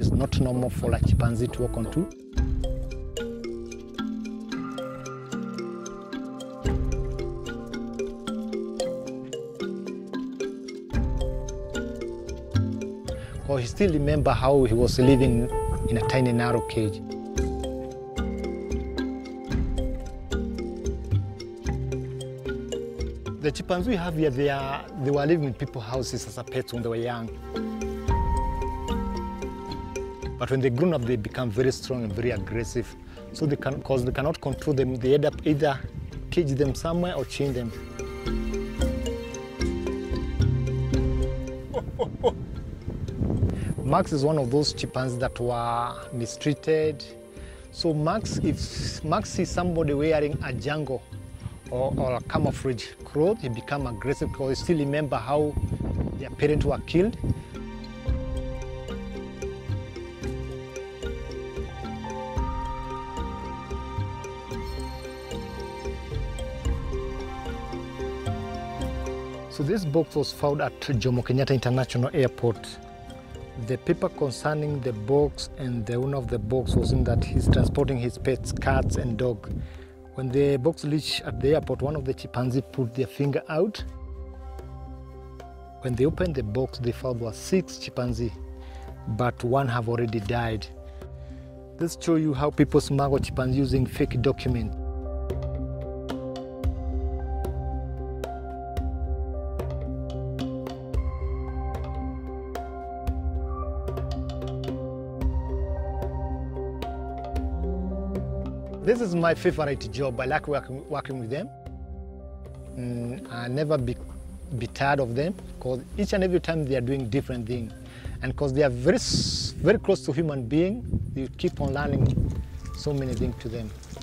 it's not normal for a chimpanzee to walk on two. Because he still remember how he was living in a tiny narrow cage. The chimpanzees we have here, they were living in people's houses as a pets when they were young. But when they grown up, they become very strong and very aggressive. So because they cannot control them, they end up either cage them somewhere or chain them. Max is one of those chimpanzees that were mistreated. So if Max sees somebody wearing a jungle or a camouflage clothes, he become aggressive because he still remember how their parents were killed. So this box was found at Jomo Kenyatta International Airport. The paper concerning the box and the owner of the box was in that he's transporting his pets, cats and dog. When the box reached at the airport, one of the chimpanzees put their finger out. When they opened the box, they found there were 6 chimpanzees, but one have already died. This shows you how people smuggle chimpanzees using fake documents. This is my favorite job. I like working with them. I never be tired of them because each and every time they are doing different things. And because they are very close to human being, you keep on learning so many things to them.